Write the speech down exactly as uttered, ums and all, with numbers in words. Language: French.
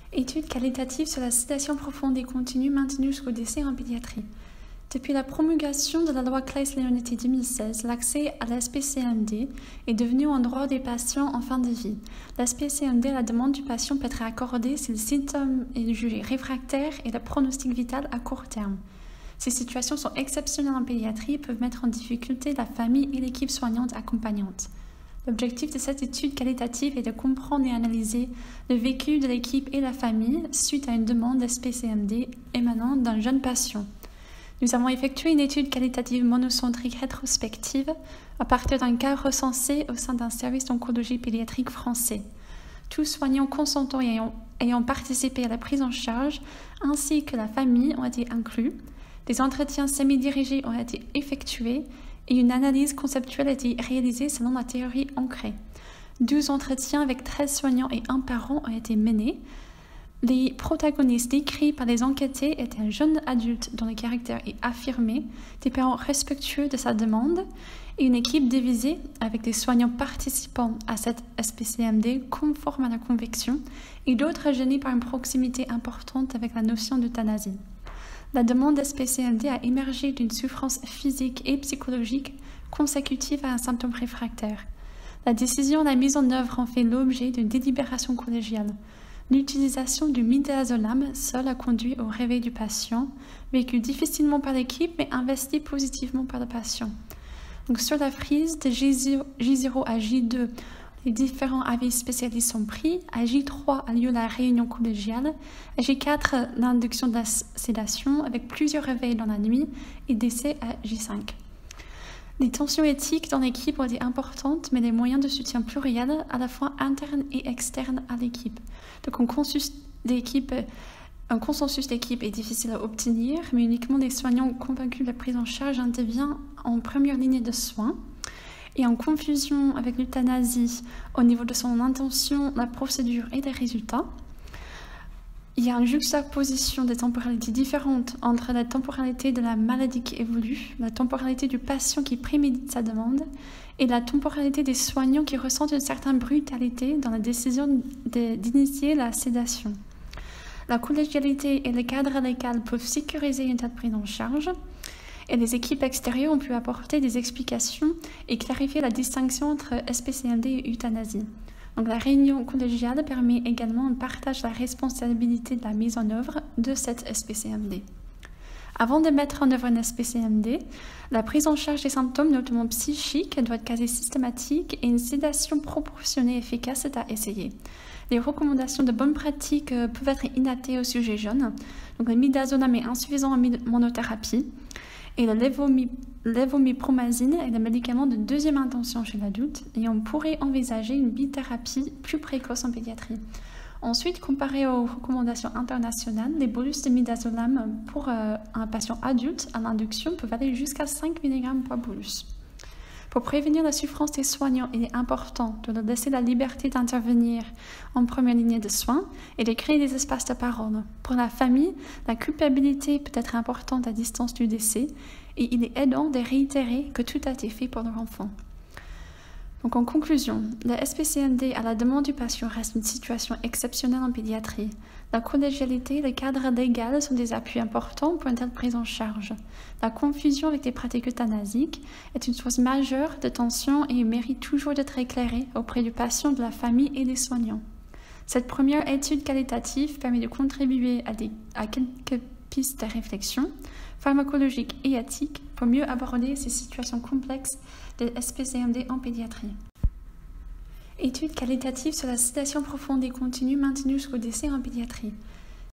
Étude qualitative sur la sédation profonde et continue maintenue jusqu'au décès en pédiatrie. Depuis la promulgation de la loi Claes-Leonetti deux mille seize, l'accès à l'S P C M D est devenu un droit des patients en fin de vie. L'S P C M D, à la demande du patient, peut être accordé si le symptôme est jugé réfractaire et le pronostic vital à court terme. Ces situations sont exceptionnelles en pédiatrie et peuvent mettre en difficulté la famille et l'équipe soignante accompagnante. L'objectif de cette étude qualitative est de comprendre et analyser le vécu de l'équipe et la famille suite à une demande d'S P C M D émanant d'un jeune patient. Nous avons effectué une étude qualitative monocentrique rétrospective à partir d'un cas recensé au sein d'un service d'oncologie pédiatrique français. Tous soignants consentants et ayant, ayant participé à la prise en charge ainsi que la famille ont été inclus. Des entretiens semi-dirigés ont été effectués et une analyse conceptuelle a été réalisée selon la théorie ancrée. douze entretiens avec treize soignants et un parent ont été menés. Les protagonistes décrits par les enquêtés étaient un jeune adulte dont le caractère est affirmé, des parents respectueux de sa demande et une équipe divisée avec des soignants participants à cette S P C M D conformes à la conviction et d'autres gênés par une proximité importante avec la notion d'euthanasie. La demande d'S P C M D a émergé d'une souffrance physique et psychologique consécutive à un symptôme réfractaire. La décision et la mise en œuvre ont fait l'objet d'une délibération collégiale. L'utilisation du midazolam seul a conduit au réveil du patient, vécu difficilement par l'équipe mais investi positivement par le patient. Donc, sur la frise de J zéro à J deux, les différents avis spécialistes sont pris. À J trois a lieu la réunion collégiale. À J quatre, l'induction de la sédation avec plusieurs réveils dans la nuit et décès à J cinq. Les tensions éthiques dans l'équipe ont été importantes, mais les moyens de soutien pluriels, à la fois internes et externes à l'équipe. Donc, un consensus d'équipe, un consensus d'équipe est difficile à obtenir, mais uniquement des soignants convaincus de la prise en charge intervient en première ligne de soins. Et en confusion avec l'euthanasie au niveau de son intention, la procédure et les résultats. Il y a une juxtaposition des temporalités différentes entre la temporalité de la maladie qui évolue, la temporalité du patient qui prémédite sa demande et la temporalité des soignants qui ressentent une certaine brutalité dans la décision d'initier la sédation. La collégialité et le cadre légal peuvent sécuriser une telle prise en charge et les équipes extérieures ont pu apporter des explications et clarifier la distinction entre S P C M D et euthanasie. Donc, la réunion collégiale permet également un partage de la responsabilité de la mise en œuvre de cette S P C M D. Avant de mettre en œuvre une S P C M D, la prise en charge des symptômes, notamment psychiques, doit être quasi systématique et une sédation proportionnée et efficace est à essayer. Les recommandations de bonnes pratiques peuvent être inadaptées au sujet jeune. Donc, le midazolam est insuffisant en monothérapie. Et le lévomipromazine est le médicament de deuxième intention chez l'adulte et on pourrait envisager une bithérapie plus précoce en pédiatrie. Ensuite, comparé aux recommandations internationales, les bolus de midazolam pour euh, un patient adulte à l'induction peuvent aller jusqu'à cinq milligrammes par bolus. Pour prévenir la souffrance des soignants, il est important de leur laisser la liberté d'intervenir en première ligne de soins et de créer des espaces de parole. Pour la famille, la culpabilité peut être importante à distance du décès et il est aidant de réitérer que tout a été fait pour leur enfant. Donc, en conclusion, la S P C M D à la demande du patient reste une situation exceptionnelle en pédiatrie. La collégialité et le cadre légal sont des appuis importants pour une telle prise en charge. La confusion avec des pratiques euthanasiques est une source majeure de tension et mérite toujours d'être éclairée auprès du patient, de la famille et des soignants. Cette première étude qualitative permet de contribuer à, des, à quelques pistes de réflexion pharmacologiques et éthiques pour mieux aborder ces situations complexes de S P C M D en pédiatrie. Étude qualitative sur la sédation profonde et continue maintenue jusqu'au décès en pédiatrie.